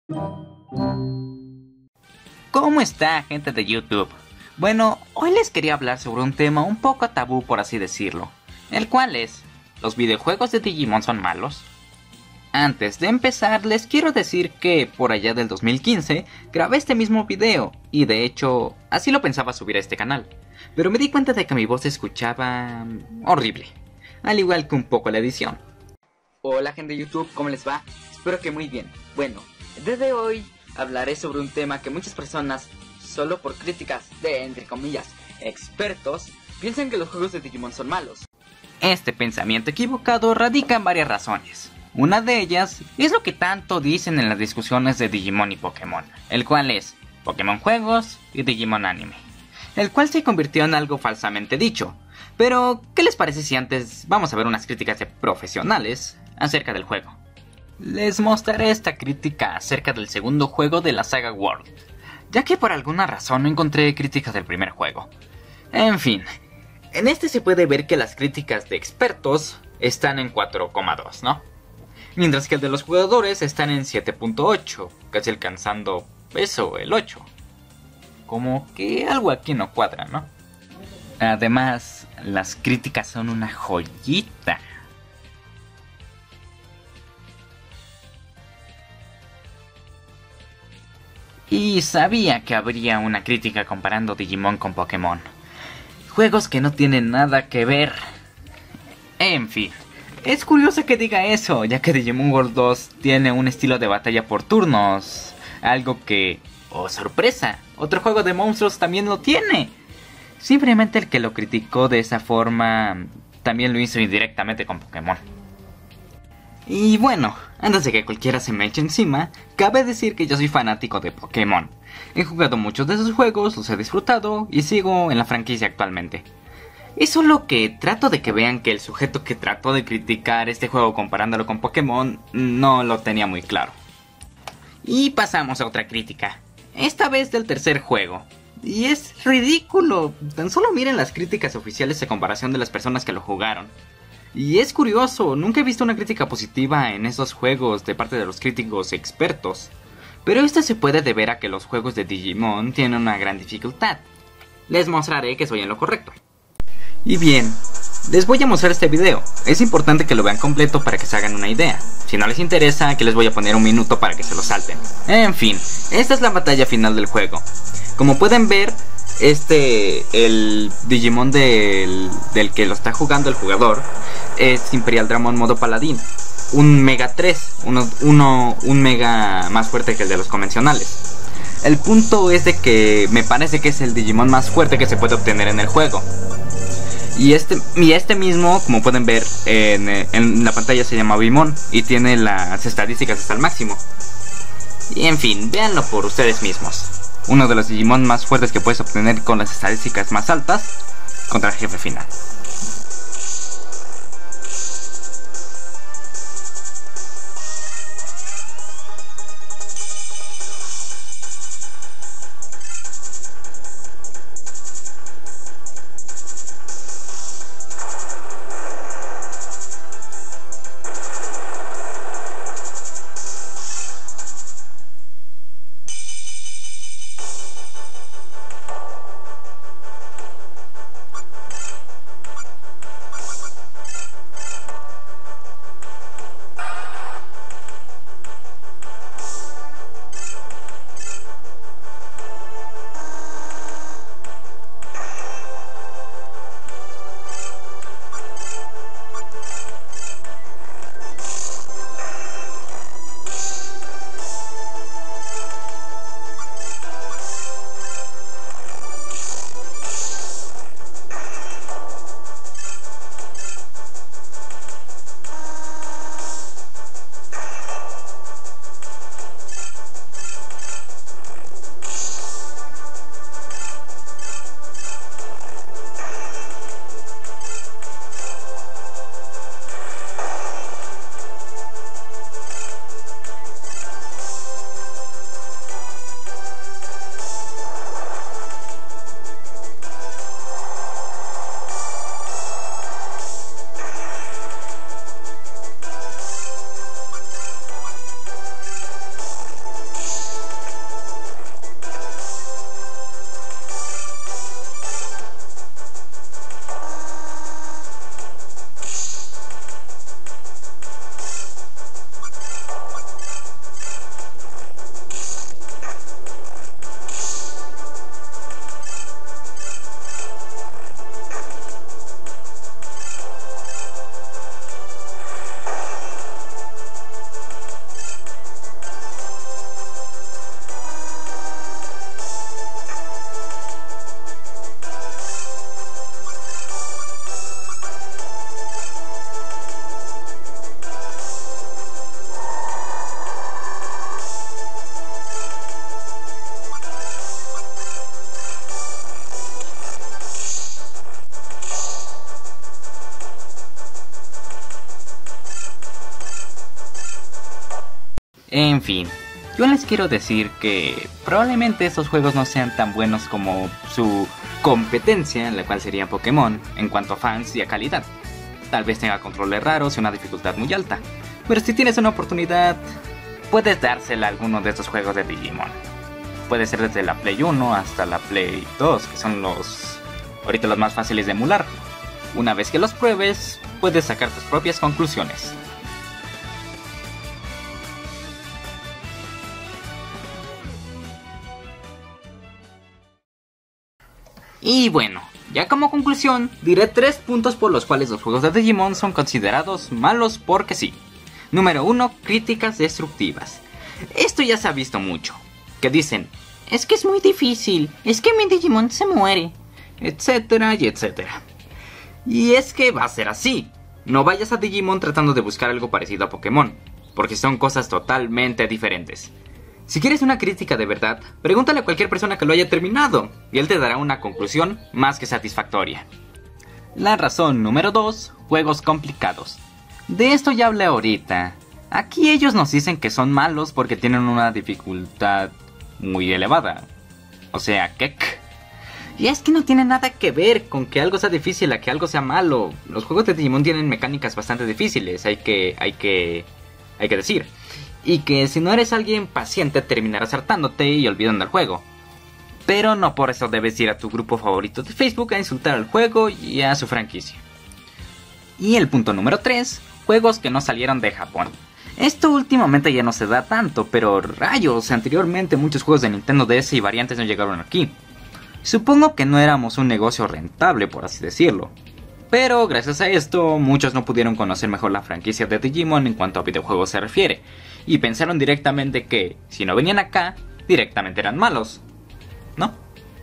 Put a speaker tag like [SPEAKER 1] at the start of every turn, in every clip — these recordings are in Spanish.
[SPEAKER 1] ¿Cómo está, gente de YouTube? Bueno, hoy les quería hablar sobre un tema un poco tabú, por así decirlo, el cual es: ¿los videojuegos de Digimon son malos? Antes de empezar, les quiero decir que por allá del 2015 grabé este mismo video, y de hecho, así lo pensaba subir a este canal, pero me di cuenta de que mi voz se escuchaba horrible, al igual que un poco la edición. Hola, gente de YouTube, ¿cómo les va? Espero que muy bien. Bueno, desde hoy hablaré sobre un tema que muchas personas, solo por críticas de, entre comillas, expertos, piensan que los juegos de Digimon son malos. Este pensamiento equivocado radica en varias razones. Una de ellas es lo que tanto dicen en las discusiones de Digimon y Pokémon, el cual es Pokémon Juegos y Digimon Anime, el cual se convirtió en algo falsamente dicho. Pero, ¿qué les parece si antes vamos a ver unas críticas de profesionales acerca del juego? Les mostraré esta crítica acerca del segundo juego de la saga World, ya que por alguna razón no encontré críticas del primer juego. En fin, en este se puede ver que las críticas de expertos están en 4,2, ¿no? Mientras que el de los jugadores están en 7.8, casi alcanzando eso, el 8. Como que algo aquí no cuadra, ¿no? Además, las críticas son una joyita. Y sabía que habría una crítica comparando Digimon con Pokémon. Juegos que no tienen nada que ver. En fin, es curioso que diga eso, ya que Digimon World 2 tiene un estilo de batalla por turnos. Algo que, oh sorpresa, otro juego de monstruos también lo tiene. Simplemente el que lo criticó de esa forma también lo hizo indirectamente con Pokémon. Y bueno, antes de que cualquiera se me eche encima, cabe decir que yo soy fanático de Pokémon. He jugado muchos de esos juegos, los he disfrutado y sigo en la franquicia actualmente. Es solo que trato de que vean que el sujeto que trató de criticar este juego comparándolo con Pokémon no lo tenía muy claro. Y pasamos a otra crítica, esta vez del tercer juego. Y es ridículo, tan solo miren las críticas oficiales a comparación de las personas que lo jugaron. Y es curioso, nunca he visto una crítica positiva en esos juegos de parte de los críticos expertos. Pero esto se puede deber a que los juegos de Digimon tienen una gran dificultad. Les mostraré que soy en lo correcto. Y bien, les voy a mostrar este video. Es importante que lo vean completo para que se hagan una idea. Si no les interesa, aquí les voy a poner un minuto para que se lo salten. En fin, esta es la batalla final del juego. Como pueden ver, el Digimon del que lo está jugando el jugador es Imperial Dramon modo paladín. Un Mega 3, un Mega más fuerte que el de los convencionales. El punto es de que me parece que es el Digimon más fuerte que se puede obtener en el juego. Y este mismo, como pueden ver en la pantalla, se llama Bimon y tiene las estadísticas hasta el máximo. Y en fin, véanlo por ustedes mismos. Uno de los Digimon más fuertes que puedes obtener con las estadísticas más altas contra el jefe final. En fin, yo les quiero decir que probablemente estos juegos no sean tan buenos como su competencia, la cual sería Pokémon, en cuanto a fans y a calidad. Tal vez tenga controles raros y una dificultad muy alta, pero si tienes una oportunidad, puedes dársela a alguno de estos juegos de Digimon. Puede ser desde la Play 1 hasta la Play 2, que son ahorita los más fáciles de emular. Una vez que los pruebes, puedes sacar tus propias conclusiones. Y bueno, ya como conclusión, diré 3 puntos por los cuales los juegos de Digimon son considerados malos porque sí. Número 1, críticas destructivas. Esto ya se ha visto mucho, que dicen, es que es muy difícil, es que mi Digimon se muere, etcétera y etcétera. Y es que va a ser así. No vayas a Digimon tratando de buscar algo parecido a Pokémon, porque son cosas totalmente diferentes. Si quieres una crítica de verdad, pregúntale a cualquier persona que lo haya terminado, y él te dará una conclusión más que satisfactoria. La razón número 2, juegos complicados. De esto ya hablé ahorita. Aquí ellos nos dicen que son malos porque tienen una dificultad muy elevada. O sea, ¿qué? Y es que no tiene nada que ver con que algo sea difícil a que algo sea malo. Los juegos de Digimon tienen mecánicas bastante difíciles, hay que decir. Y que si no eres alguien paciente terminarás hartándote y olvidando el juego. Pero no por eso debes ir a tu grupo favorito de Facebook a insultar al juego y a su franquicia. Y el punto número 3, juegos que no salieron de Japón. Esto últimamente ya no se da tanto, pero rayos, anteriormente muchos juegos de Nintendo DS y variantes no llegaron aquí. Supongo que no éramos un negocio rentable, por así decirlo. Pero gracias a esto, muchos no pudieron conocer mejor la franquicia de Digimon en cuanto a videojuegos se refiere, y pensaron directamente que, si no venían acá, directamente eran malos. ¿No?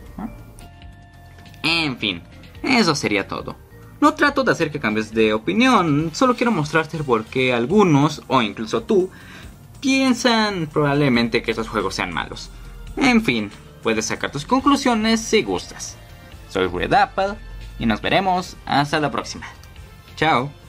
[SPEAKER 1] En fin, eso sería todo. No trato de hacer que cambies de opinión, solo quiero mostrarte por qué algunos, o incluso tú, piensan probablemente que esos juegos sean malos. En fin, puedes sacar tus conclusiones si gustas. Soy Red Apple y nos veremos hasta la próxima. Chao.